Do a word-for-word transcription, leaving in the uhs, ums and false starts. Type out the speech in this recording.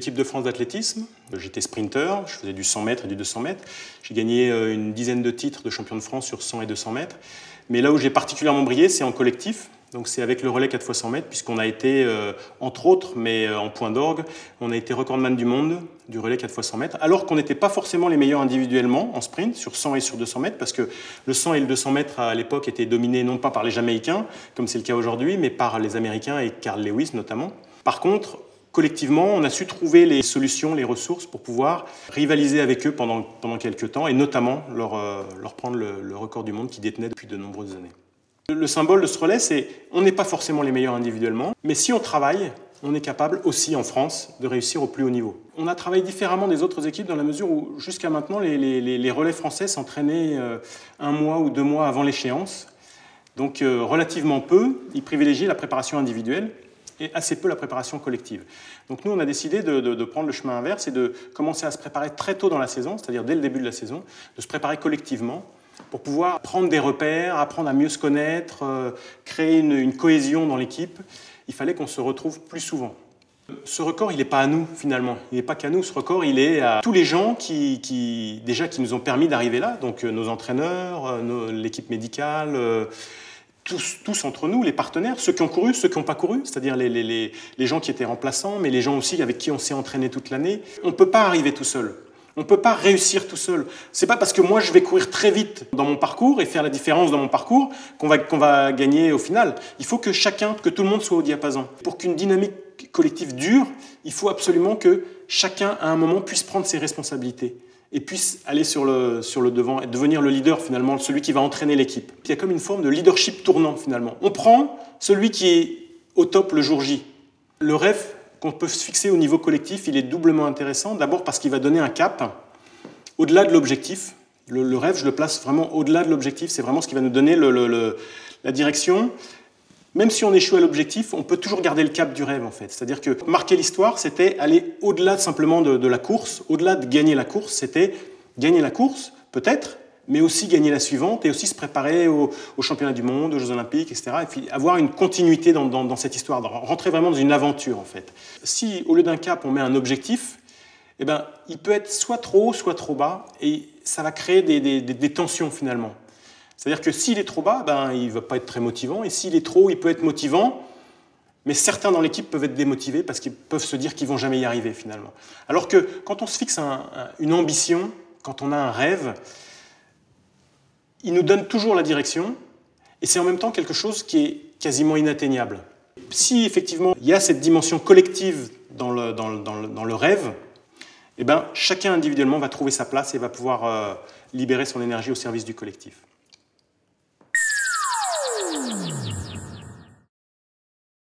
l'équipe de France d'athlétisme. J'étais sprinter, je faisais du cent mètres et du deux cents mètres. J'ai gagné une dizaine de titres de champion de France sur cent et deux cents mètres. Mais là où j'ai particulièrement brillé, c'est en collectif. Donc c'est avec le relais quatre fois cent mètres, puisqu'on a été, euh, entre autres, mais euh, en point d'orgue, on a été recordman du monde du relais quatre fois cent mètres, alors qu'on n'était pas forcément les meilleurs individuellement en sprint, sur cent et sur deux cents mètres, parce que le cent et le deux cents mètres à l'époque étaient dominés non pas par les Jamaïcains, comme c'est le cas aujourd'hui, mais par les Américains et Carl Lewis notamment. Par contre, collectivement, on a su trouver les solutions, les ressources pour pouvoir rivaliser avec eux pendant, pendant quelques temps, et notamment leur, euh, leur prendre le, le record du monde qu'ils détenaient depuis de nombreuses années. Le symbole de ce relais, c'est on n'est pas forcément les meilleurs individuellement, mais si on travaille, on est capable aussi en France de réussir au plus haut niveau. On a travaillé différemment des autres équipes dans la mesure où jusqu'à maintenant, les, les, les relais français s'entraînaient euh, un mois ou deux mois avant l'échéance. Donc euh, relativement peu, ils privilégiaient la préparation individuelle et assez peu la préparation collective. Donc nous, on a décidé de, de, de prendre le chemin inverse et de commencer à se préparer très tôt dans la saison, c'est-à-dire dès le début de la saison, de se préparer collectivement, pour pouvoir prendre des repères, apprendre à mieux se connaître, euh, créer une, une cohésion dans l'équipe. Il fallait qu'on se retrouve plus souvent. Ce record, il n'est pas à nous, finalement. Il n'est pas qu'à nous. Ce record, il est à tous les gens qui, qui, déjà, qui nous ont permis d'arriver là. Donc, euh, nos entraîneurs, euh, l'équipe médicale, euh, tous, tous entre nous, les partenaires, ceux qui ont couru, ceux qui n'ont pas couru, c'est-à-dire les, les, les, les gens qui étaient remplaçants, mais les gens aussi avec qui on s'est entraîné toute l'année. On ne peut pas arriver tout seul. On ne peut pas réussir tout seul. C'est pas parce que moi je vais courir très vite dans mon parcours et faire la différence dans mon parcours qu'on va, qu'on va gagner au final. Il faut que chacun, que tout le monde soit au diapason. Pour qu'une dynamique collective dure, il faut absolument que chacun à un moment puisse prendre ses responsabilités et puisse aller sur le, sur le devant et devenir le leader finalement, celui qui va entraîner l'équipe. Il y a comme une forme de leadership tournant finalement. On prend celui qui est au top le jour J. Le rêve qu'on peut se fixer au niveau collectif, il est doublement intéressant. D'abord parce qu'il va donner un cap au-delà de l'objectif. Le, le rêve, je le place vraiment au-delà de l'objectif. C'est vraiment ce qui va nous donner le, le, le, la direction. Même si on échoue à l'objectif, on peut toujours garder le cap du rêve, en fait. C'est-à-dire que marquer l'histoire, c'était aller au-delà simplement de, de la course, au-delà de gagner la course, c'était gagner la course, peut-être, mais aussi gagner la suivante et aussi se préparer aux au championnats du monde, aux Jeux Olympiques, et cetera. Et puis avoir une continuité dans, dans, dans cette histoire, rentrer vraiment dans une aventure, en fait. Si, au lieu d'un cap, on met un objectif, eh ben, il peut être soit trop haut, soit trop bas, et ça va créer des, des, des, des tensions, finalement. C'est-à-dire que s'il est trop bas, ben, il ne va pas être très motivant, et s'il est trop haut, il peut être motivant, mais certains dans l'équipe peuvent être démotivés parce qu'ils peuvent se dire qu'ils ne vont jamais y arriver, finalement. Alors que quand on se fixe un, un, une ambition, quand on a un rêve, il nous donne toujours la direction, et c'est en même temps quelque chose qui est quasiment inatteignable. Si effectivement il y a cette dimension collective dans le, dans le, dans le, dans le rêve, eh ben, chacun individuellement va trouver sa place et va pouvoir euh, libérer son énergie au service du collectif.